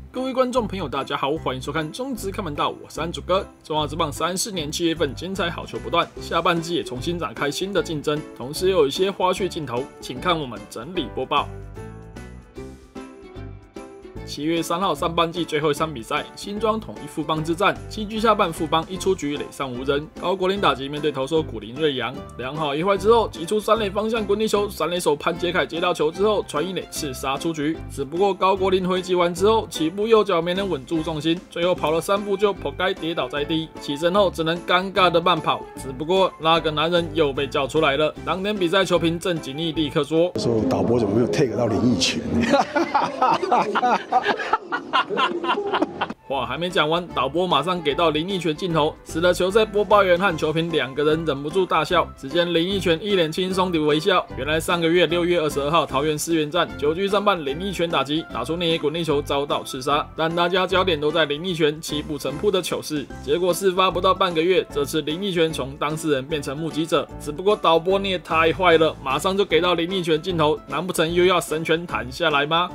各位观众朋友，大家好，欢迎收看中职看门道，我是安主哥。中华职棒34年7月份精彩好球不断，下半季也重新展开新的竞争，同时也有一些花絮镜头，请看我们整理播报。7月3号上半季最后一场比赛，新庄统一富邦之战，7局下半富邦一出局垒上无人，高国林打击面对投手古林睿煬，2好1坏之后击出3垒方向滚地球，3垒手潘杰凯接到球之后传一垒刺杀出局，只不过高国林回击完之后起步右脚没能稳住重心，最后跑了3步就扑街跌倒在地，起身后只能尴尬的慢跑，只不过那个男人又被叫出来了。当天比赛球评郑景义立刻说：“ 说导播怎么没有 take 到林奕泉？” 话还没讲完，导播马上给到林奕泉镜头，使得球赛播报员和球评2个人忍不住大笑。只见林奕泉一脸轻松的微笑。原来上个月6月22号桃园思源站9局上半林奕泉打击打出内野滚地球遭到刺杀，但大家焦点都在林奕泉七步成扑的糗事。结果事发不到半个月，这次林奕泉从当事人变成目击者，只不过导播你也太坏了，马上就给到林奕泉镜头，难不成又要神拳弹下来吗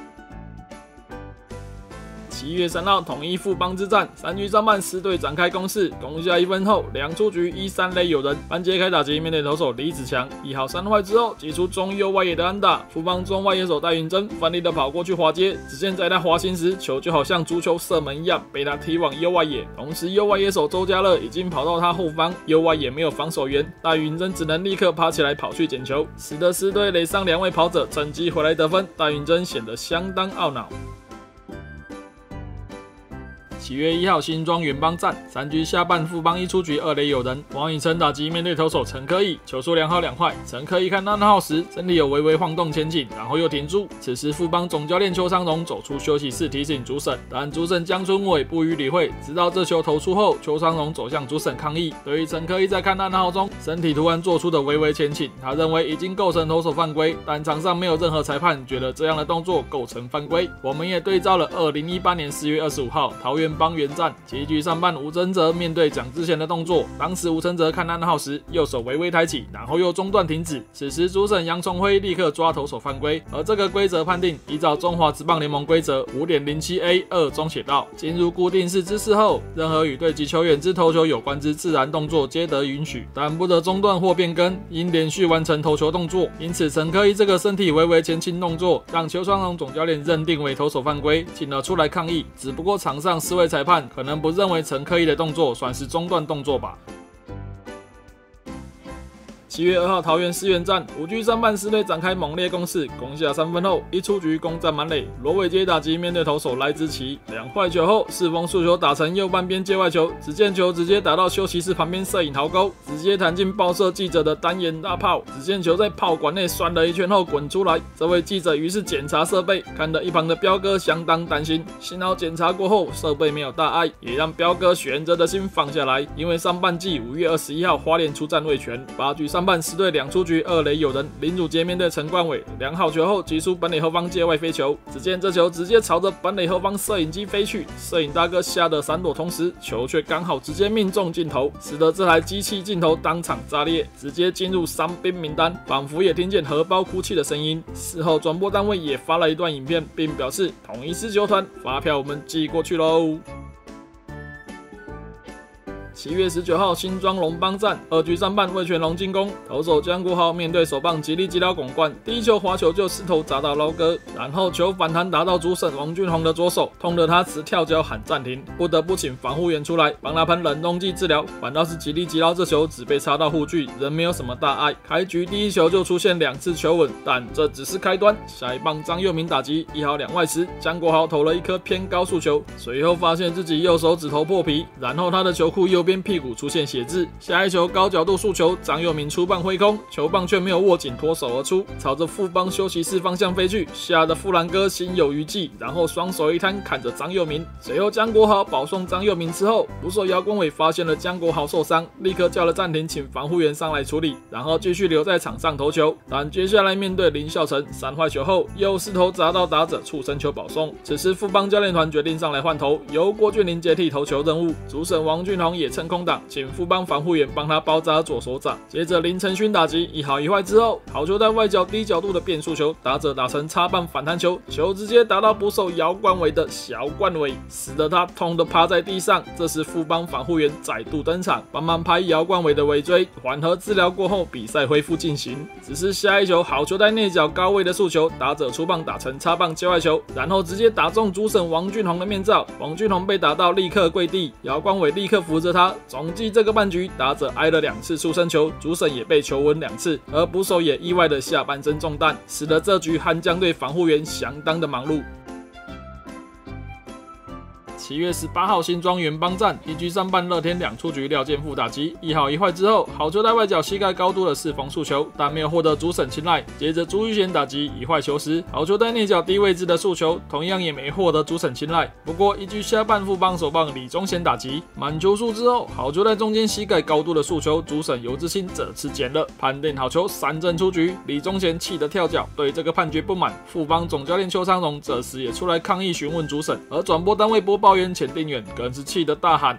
？7月3号统一富邦之战，3局上半4队展开攻势，攻下1分后2出局1、3垒有人，潘杰凯打击面对投手李子强，1好3坏之后击出中右外野的安打，富邦中外野手戴云珍奋力的跑过去滑接，只见在他滑行时，球就好像足球射门一样被他踢往右外野，同时右外野手周家乐已经跑到他后方，右外野没有防守员，戴云珍只能立刻爬起来跑去捡球，使得4队垒上2位跑者趁机回来得分，戴云珍显得相当懊恼。7月1号新庄远邦站，3局下半富邦一出局2垒有人，王以诚打击面对投手陈科义，球数2好2坏。陈科义看到那号时，身体有微微晃动前倾，然后又停住。此时富邦总教练邱昌荣走出休息室提醒主审，但主审江春伟不予理会。直到这球投出后，邱昌荣走向主审抗议。对于陈科义在看那号中身体突然做出的微微前倾，他认为已经构成投手犯规，但场上没有任何裁判觉得这样的动作构成犯规。我们也对照了2018年4月25号桃园邦原战7局上半吴承哲面对蒋志贤的动作，当时吴承哲看暗号时右手微微抬起，然后又中断停止，此时主审杨崇辉立刻抓投手犯规，而这个规则判定依照中华职棒联盟规则 5.07A2 中写道，进入固定式姿势后，任何与对击球员之投球有关之自然动作皆得允许，但不得中断或变更，应连续完成投球动作。因此陈科义这个身体微微前倾动作让邱昌荣总教练认定为投手犯规，请了出来抗议，只不过场上4位裁判可能不认为陈科义的动作算是中断动作吧。7月2号桃园思源站5局上半4队展开猛烈攻势，攻下3分后一出局攻占满垒，罗伟杰打击面对投手赖之奇，2坏球后四封速球打成右半边界外球，只见球直接打到休息室旁边摄影壕沟，直接弹进报社记者的单眼大炮，只见球在炮管内转了一圈后滚出来，这位记者于是检查设备，看得一旁的彪哥相当担心，幸好检查过后设备没有大碍，也让彪哥悬着的心放下来，因为上半季5月21号花莲出战味全，8局上半4队2出局2垒有人，林祖杰面对陈冠伟2好球后击出本垒后方界外飞球，只见这球直接朝着本垒后方摄影机飞去，摄影大哥吓得闪躲，同时球却刚好直接命中镜头，使得这台机器镜头当场炸裂，直接进入伤兵名单，仿佛也听见荷包哭泣的声音。事后转播单位也发了一段影片，并表示统一狮球团发票我们寄过去喽。7月19号新庄龙邦站2局上半味全龙进攻，投手江国豪面对手棒吉利吉捞拱冠，第一球滑球就势头砸到捞哥，然后球反弹打到主审王俊宏的左手，痛得他直跳脚喊暂停，不得不请防护员出来帮他喷冷冻剂治疗，反倒是吉利吉捞这球只被插到护具，仍没有什么大碍。开局第一球就出现2次球稳，但这只是开端，下一棒张佑铭打击1好2坏时，江国豪投了一颗偏高速球，随后发现自己右手指头破皮，然后他的球裤右边屁股出现血渍，下一球高角度速球，张佑铭出棒挥空，球棒却没有握紧，脱手而出，朝着富邦休息室方向飞去，吓得富兰哥心有余悸，然后双手一摊看着张佑铭，随后江国豪保送张佑铭之后，捕手姚公伟发现了江国豪受伤，立刻叫了暂停，请防护员上来处理，然后继续留在场上投球，但接下来面对林孝成3坏球后，又势头砸到打者触身球保送，此时富邦教练团决定上来换投，由郭俊麟接替投球任务，主审王俊宏也趁成空档，请富邦防护员帮他包扎左手掌。接着林承勋打击一好一坏之后，好球带外角低角度的变速球，打者打成插棒反弹球，球直接打到捕手姚冠伟的小冠伟，使得他痛得趴在地上。这时富邦防护员再度登场，帮忙拍姚冠伟的尾椎，缓和治疗过后，比赛恢复进行。只是下一球好球带内角高位的速球，打者出棒打成插棒界外球，然后直接打中主审王俊宏的面罩，王俊宏被打到立刻跪地，姚冠伟立刻扶着他。总计这个半局，打者挨了2次触身球，主审也被球吻2次，而捕手也意外的下半身中弹，使得这局悍将队防护员相当的忙碌。7月18号新庄元邦站1局上半乐天2出局廖健富打击一好一坏之后，好球带外角膝盖高度的4缝速球，但没有获得主审青睐。接着朱玉贤打击一坏球时，好球带内角低位置的速球，同样也没获得主审青睐。不过1局下半富邦首棒李宗贤打击满球数之后，好球带中间膝盖高度的速球，主审尤志清这次捡了，判定好球3振出局。李宗贤气得跳脚，对这个判决不满。富邦总教练邱昌荣这时也出来抗议询问主审，而转播单位播报员钱定远更是气得大喊：“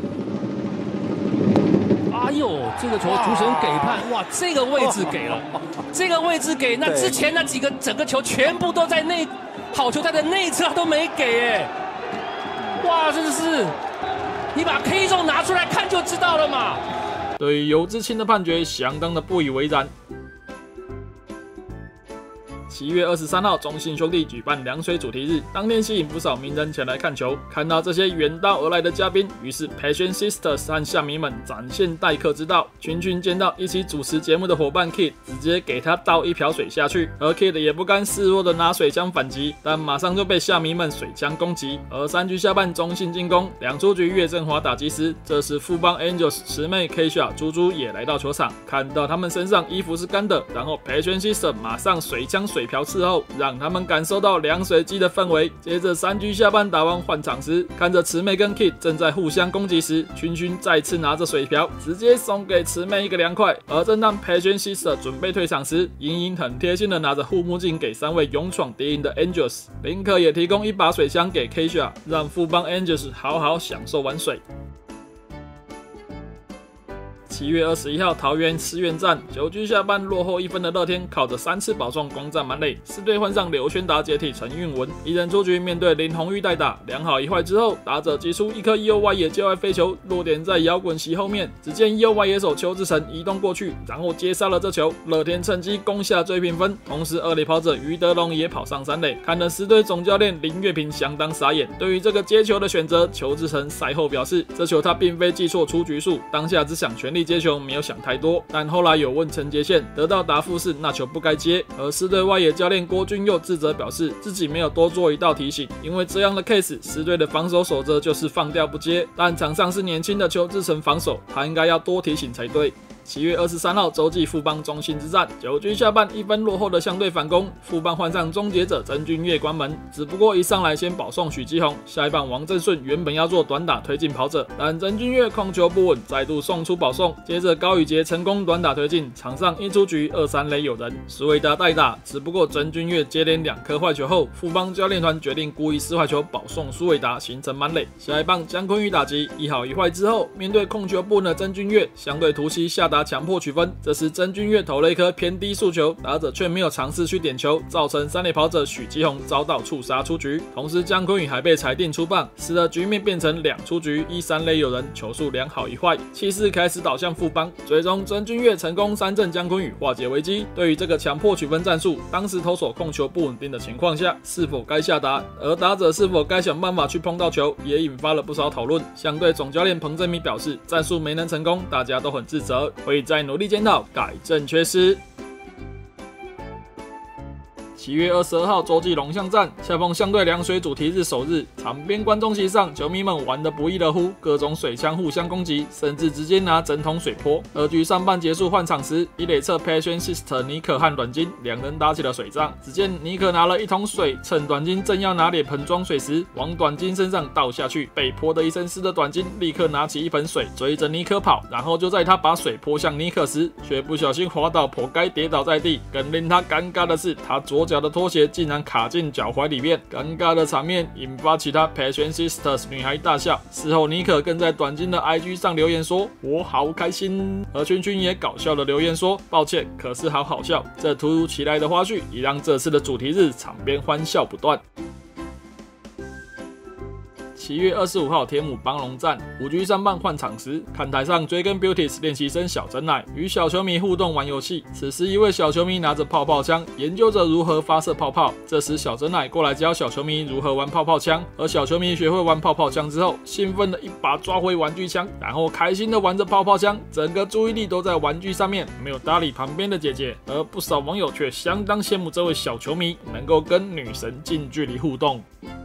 哎呦，这个球主审给判，哇，这个位置给了，这个位置给，那之前那几个整个球全部都在好球带的内侧，他都没给哎，哇，真的是，你把 K 中拿出来看就知道了嘛。” 对于尤志清的判决相当的不以为然。7月23号，中信兄弟举办凉水主题日，当天吸引不少名人前来看球。看到这些远道而来的嘉宾，于是 Passion Sisters 和夏迷们展现待客之道。群见到一起主持节目的伙伴 Kid， 直接给他倒一瓢水下去，而 Kid 也不甘示弱的拿水枪反击，但马上就被夏迷们水枪攻击。而3局下半，中信进攻2出局岳振华打击时，这时富邦 Angels 池妹 Keisha 猪猪也来到球场，看到他们身上衣服是干的，然后 Passion Sisters 马上水枪水瓢伺候，让他们感受到凉水机的氛围。接着3局下半打完换场时，看着池妹跟 Kid 正在互相攻击时，群再次拿着水瓢，直接送给池妹一个凉快。而正当 Passion Sister 准备退场时，莹莹很贴心的拿着护目镜给3位勇闯敌营的 Angels， 林可也提供一把水枪给 Keisha， 让富邦 Angels 好好享受玩水。7月21号，桃园思源站9局下半落后1分的乐天，靠着3次保送攻占满垒，四队换上刘轩达接替陈运文，一人出局。面对林红玉代打，2好1坏之后，打者击出一颗右外野界外飞球，落点在摇滚席后面。只见右外野手邱志成移动过去，然后接杀了这球，乐天趁机攻下追平分。同时二垒跑者余德龙也跑上3垒，看得狮队总教练林月平相当傻眼。对于这个接球的选择，邱志成赛后表示，这球他并非记错出局数，当下只想全力接球，没有想太多。但后来有问陈杰宪，得到答复是那球不该接。而狮队外野教练郭俊佑自责表示，自己没有多做一道提醒，因为这样的 case， 狮队的防守守则就是放掉不接。但场上是年轻的邱志成防守，他应该要多提醒才对。7月23号，洲际富邦中信之战，9局下半1分落后的相对反攻，富邦换上终结者曾峻岳关门，只不过一上来先保送许基宏，下一棒王正顺原本要做短打推进跑者，但曾峻岳控球不稳，再度送出保送，接着高宇杰成功短打推进，场上一出局2-3垒有人，苏伟达代打，只不过曾峻岳接连2颗坏球后，富邦教练团决定故意4坏球保送苏伟达，形成满垒。下一棒江坤宇打击1好1坏之后，面对控球不稳的曾峻岳，相对突袭下达强迫取分，这时曾峻岳投了一颗偏低速球，打者却没有尝试去点球，造成3垒跑者许基宏遭到触杀出局。同时江坤宇还被裁定出棒，使得局面变成2出局1-3垒有人，球数2好1坏，气势开始倒向富邦。最终曾峻岳成功3振江坤宇，化解危机。对于这个强迫取分战术，当时投手控球不稳定的情况下，是否该下达，而打者是否该想办法去碰到球，也引发了不少讨论。相对总教练彭正明表示，战术没能成功，大家都很自责，会在努力检讨，改正缺失。7月22号，洲际龙象站，恰逢相对凉水主题日首日，场边观众席上，球迷们玩得不亦乐乎，各种水枪互相攻击，甚至直接拿整桶水泼。2局上半结束换场时，一垒侧 Passion Sister 尼可和阮金2人打起了水仗。只见尼可拿了1桶水，趁阮金正要拿脸盆装水时，往阮金身上倒下去，被泼得一身湿的阮金立刻拿起一盆水追着尼可跑，然后就在他把水泼向尼可时，却不小心滑倒，活该跌倒在地。更令他尴尬的是，他左脚脚的拖鞋竟然卡进脚踝里面，尴尬的场面引发其他 Passion Sisters 女孩大笑。事后妮可更在短金的 IG 上留言说：“我好开心。”而君君也搞笑的留言说：“抱歉，可是好笑。”这突如其来的花絮也让这次的主题日场边欢笑不断。7月25号，天母邦龙站5G 上棒换场时，看台上追跟 Beauties 练习生小真奶与小球迷互动玩游戏。此时，一位小球迷拿着泡泡枪，研究着如何发射泡泡。这时，小真奶过来教小球迷如何玩泡泡枪。而小球迷学会玩泡泡枪之后，兴奋的一把抓回玩具枪，然后开心的玩着泡泡枪，整个注意力都在玩具上面，没有搭理旁边的姐姐。而不少网友却相当羡慕这位小球迷能够跟女神近距离互动。